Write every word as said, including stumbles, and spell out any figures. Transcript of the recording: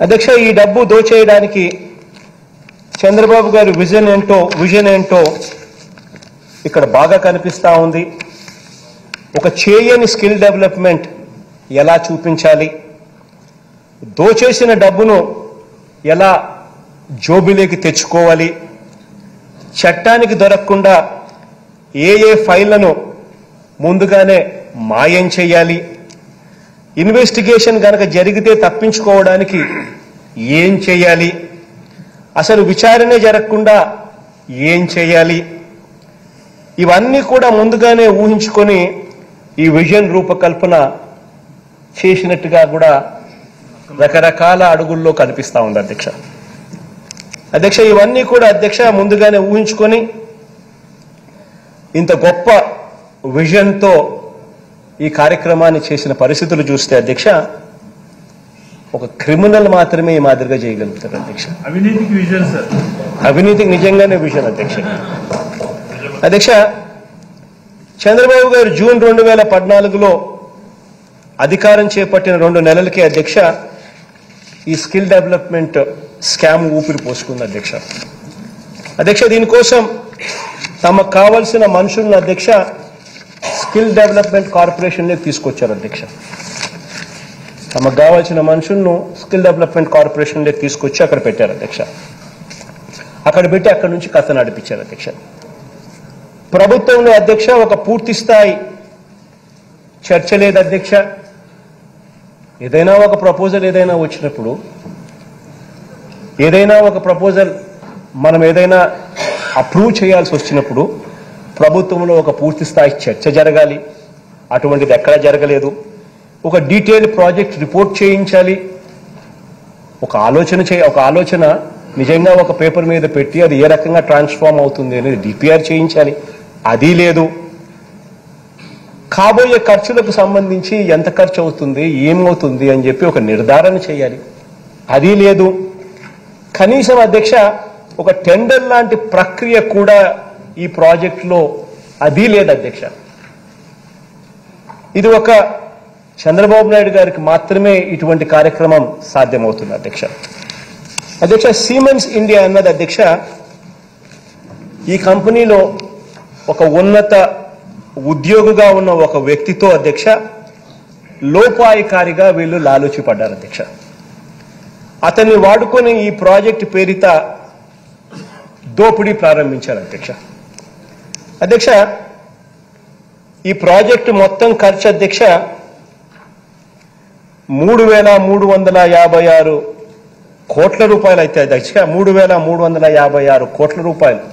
అధ్యక్ష, ఈ డబ్బు దోచేయడానికి చంద్రబాబు గారి విజన్ ఏంటో విజన్ ఏంటో ఇక్కడ బాగా కనిపిస్తా ఉంది. ఒక చేయని స్కిల్ డెవలప్మెంట్ ఎలా చూపించాలి, దోచేసిన డబ్బును ఎలా జోబిలోకి తెచ్చుకోవాలి, చట్టానికి దొరకకుండా ఏ ఏ ఫైళ్లను ముందుగానే మాయం చేయాలి, ఇన్వెస్టిగేషన్ గనక జరిగితే తప్పించుకోవడానికి ఏం చేయాలి, అసలు విచారణే జరగకుండా ఏం చేయాలి, ఇవన్నీ కూడా ముందుగానే ఊహించుకొని ఈ విజన్ రూపకల్పన చేసినట్టుగా కూడా రకరకాల అడుగుల్లో కనిపిస్తా ఉంది అధ్యక్ష. అధ్యక్ష, ఇవన్నీ కూడా అధ్యక్ష ముందుగానే ఊహించుకొని ఇంత గొప్ప విజన్తో ఈ కార్యక్రమాన్ని చేసిన పరిస్థితులు చూస్తే అధ్యక్ష, ఒక క్రిమినల్ మాత్రమే ఈ మాదిరిగా చేయగలుగుతారు అధ్యక్ష. అవినీతికి విజన్ సార్, అవినీతికి నిజంగానే విజన్ అధ్యక్ష. అధ్యక్ష, చంద్రబాబు గారు జూన్ రెండు వేల పద్నాలుగులో అధికారం చేపట్టిన రెండు నెలలకే అధ్యక్ష ఈ స్కిల్ డెవలప్మెంట్ స్కామ్ ఊపిరి పోసుకుంది అధ్యక్ష. అధ్యక్ష, దీనికోసం తమకు కావలసిన మనుషులను అధ్యక్ష స్కిల్ డెవలప్మెంట్ కార్పొరేషన్లోకి తీసుకొచ్చారు అధ్యక్ష. తమకు కావాల్సిన మనుషులను స్కిల్ డెవలప్మెంట్ కార్పొరేషన్లోకి తీసుకొచ్చి అక్కడ పెట్టారు అధ్యక్ష. అక్కడ పెట్టి అక్కడి నుంచి కథ నడిపించారు అధ్యక్ష. ప్రభుత్వంలో అధ్యక్ష ఒక పూర్తి స్థాయి చర్చ లేదు అధ్యక్ష. ఏదైనా ఒక ప్రపోజల్ ఏదైనా వచ్చినప్పుడు ఏదైనా ఒక ప్రపోజల్ మనం ఏదైనా అప్రూవ్ చేయాల్సి వచ్చినప్పుడు ప్రభుత్వంలో ఒక పూర్తి స్థాయి చర్చ జరగాలి. అటువంటిది ఎక్కడా జరగలేదు. ఒక డీటెయిల్ ప్రాజెక్ట్ రిపోర్ట్ చేయించాలి. ఒక ఆలోచన చే ఒక ఆలోచన నిజంగా ఒక పేపర్ మీద పెట్టి అది ఏ రకంగా ట్రాన్స్ఫార్మ్ అవుతుంది అనేది డిపిఆర్ చేయించాలి. అది లేదు. కాబోయే ఖర్చులకు సంబంధించి ఎంత ఖర్చు అవుతుంది, ఏమవుతుంది అని చెప్పి ఒక నిర్ధారణ చేయాలి. అది లేదు. కనీసం అధ్యక్ష ఒక టెండర్ లాంటి ప్రక్రియ కూడా ఈ ప్రాజెక్టులో అది లేదు అధ్యక్ష. ఇది ఒక చంద్రబాబు నాయుడు గారికి మాత్రమే ఇటువంటి కార్యక్రమం సాధ్యమవుతుంది అధ్యక్ష. అధ్యక్ష, సిమెన్స్ ఇండియా అన్నది అధ్యక్ష ఈ కంపెనీలో ఒక ఉన్నత ఉద్యోగిగా ఉన్న ఒక వ్యక్తితో అధ్యక్ష లోపాయికారిగా వీళ్ళు లాలూచి పడ్డారు అధ్యక్ష. అతన్ని వాడుకొని ఈ ప్రాజెక్టు పేరిట దోపిడీ ప్రారంభించారు అధ్యక్ష. అధ్యక్ష, ఈ ప్రాజెక్టు మొత్తం ఖర్చు అధ్యక్ష మూడు వేల మూడు వందల యాభై ఆరు కోట్ల రూపాయలు అయితే అధ్యక్ష మూడు వేల మూడు వందల యాభై ఆరు కోట్ల రూపాయలు